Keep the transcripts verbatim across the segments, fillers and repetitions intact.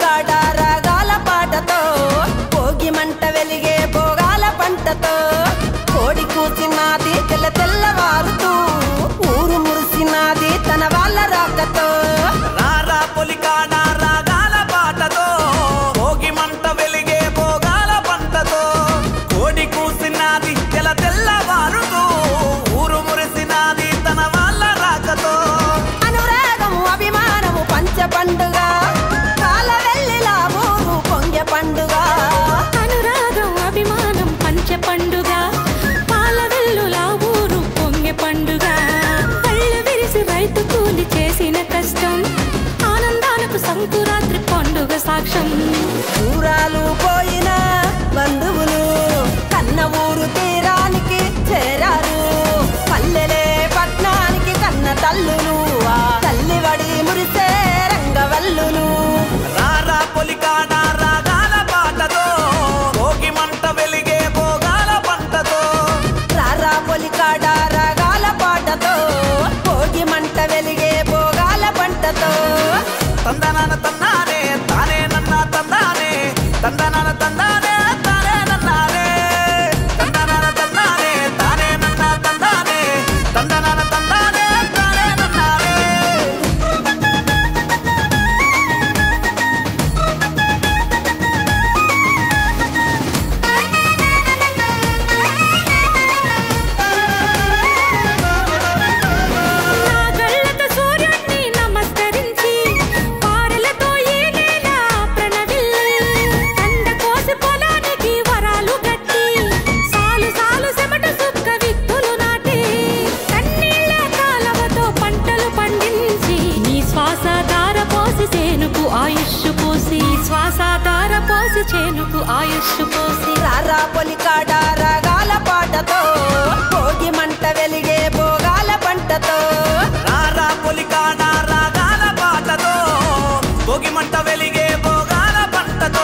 పొలికాడ రాగాల పాటతో భోగి మంట వెలిగే భోగాల పంటతో కోడి కూసినాది తెల్ల తెల్లవారుతూ ఊరు మురిసినాది తన వాళ్ళ రాకతో రారా పొలికాడ రాగాల పాటతో భోగి మంట వెలిగే భోగాల పంటతో కోడి కూసినాది తెల్ల తెల్లవారుతూ ఊరు మురిసినాది తన వాళ్ళ రాకతో అనురాగము అభిమానము పంచ పండుగ కాల వెల్లిలా ఊరు పొంగె పండుగ అనురాగం అభిమానం పంచ పండుగ పాల వెల్లులా ఊరు పొంగె పండుగ కళ్ళు విరిసి రైతు కూలి చేసిన కష్టం ఆనందాలకు సంకురాత్రి పండుగ సాక్ష్యం దూరాలు పోయిన బంధువులు కన్న ఊరు తీరానికి చేరారు పల్లెలే పట్నానికి కన్న తల్లులు ఆ తల్లి వడి మురిసే రంగవల్లులు రారా పొలికాడ రాగాల పాటతో భోగి మంట వెలిగే భోగాల పంటతో రారా పొలికాడ రాగాల పాటతో భోగి మంట వెలిగే భోగాల పంటతో తందనాన తందానే తానే నన్న తందానే తందనాన తందానే తానే నన్నానే తందనాన తందానే తానే నన్న తందానే తందనాన తందానే తానే నన్నానే నా కళ్ళతో సూర్యుణ్ణి నమస్కరించి పారలతో ఈ నేల ప్రణవిల్లి కండ కోసి పొలానికి వరాలు కట్టి సాలు సాలు చెమట సుక్క విత్తులు నాటి కన్నీళ్ళ కాలవతో పంటలు పండించి నీ శ్వాస ధార పోసి చేనుకు ఆయుష్ పోసి శ్వాస ధార పోసి చేనుకు ఆయుష్ పోసి రారా పొలికాడ రాగాల పాటతో భోగి మంట వెలిగే భోగాల పంటతో రారా పొలికాడ రాగాల పాటతో భోగి మంట వెలిగే భోగాల పంటతో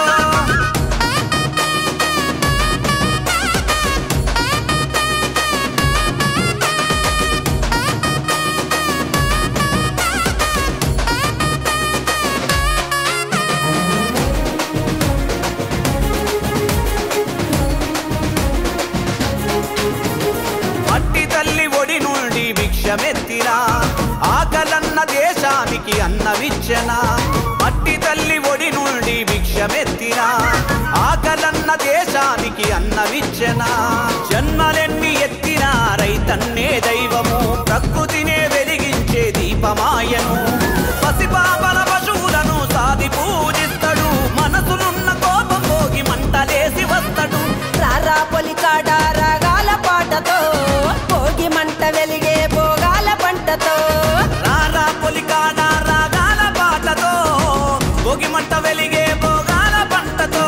మట్టి తల్లి ఒడి నుండి భిక్షమెత్తినా ఆకలన్న దేశానికి అన్నమిచ్చనా మట్టి తల్లి ఒడి నుండి భిక్షమెత్తినా ఆకలన్న దేశానికి అన్నమిచ్చనా జన్మలెన్ని ఎత్తినా రైతన్నే దైవము ప్రకృతినే వెలిగించే దీపమాయను పసిపాపల పశువులను సాది పూజిస్తాడు మనసులున్న కోపం భోగి మంటలేసి వస్తాడు రారా పొలికాడ రాగాల పాటతో భోగి మంట వెలిగే భోగాల పంటతో రారా పొలికాడ రాగాల పాటతో భోగి మంట వెలిగే భోగాల పంటతో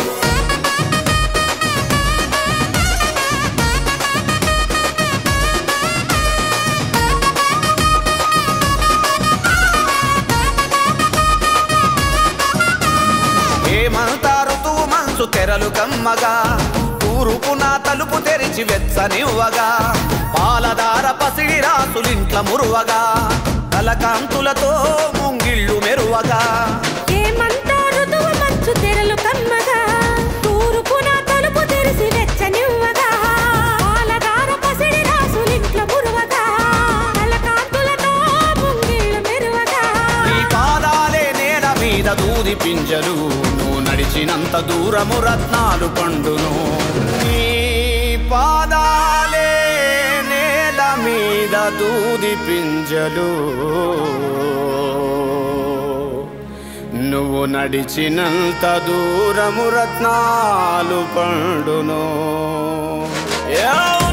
హేమంత ఋతువు మనసు తెరలు కమ్మగా తూరుపున తలుపు తెరిచి వెచ్చనివ్వగా పాలదార పసిడి రాసులింట్ల మురువగా కలకాంతులతో ముంగిళ్ళు మెరువగా ఏమంతా ఋతువు మంచు తెరలు కమ్మగా తూర్పున తలుపు తెరిసి వెచ్చనివ్వగా పాలదార పసిడి రాసులింట్ల మురువగా కలకాంతులతో ముంగిళ్ళు మెరువగా నీ పాదాలే నేల మీద దూది పింజలు నువ్వు నడిచినంత దూరము రత్నాలు పండును నీ పాదాలే నేల మీద దూది పింజలు నువ్వు నడిచినంత దూరము రత్నాలు పండును.